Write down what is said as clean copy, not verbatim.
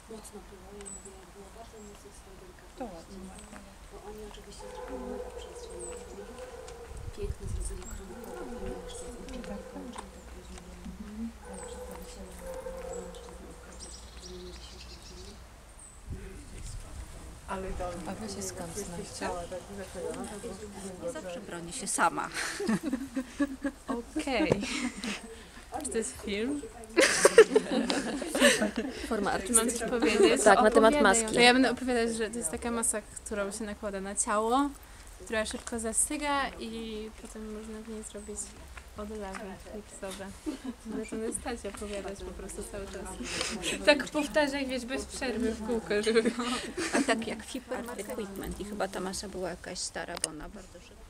mocno było i mówię, było bardzo mocno swoje To delikatności. ładnie. Bo oni oczywiście zrobili mega przestrzeń, piękny zrobili kronkowy mężczyzn, czyli tak później przedstawiciele mężczyzn uchodźców, którzy mieli 10 dni. Ale A wy się skąd znacie? Ja zawsze bronię się sama. Okej. Czy to jest film? Forma Czy mam artystyczna. coś powiedzieć? Tak, na temat Opowiadaj. maski. To ja będę opowiadać, że to jest taka masa, którą się nakłada na ciało, która szybko zastyga i potem można w niej zrobić odlewy gipsowe. Mogę to na stacie opowiadać po prostu cały czas. Tak powtarzaj, wiesz, bez przerwy w kółko, żeby... A tak jak Fipper Equipment i chyba ta masa była jakaś stara, bo ona bardzo szybko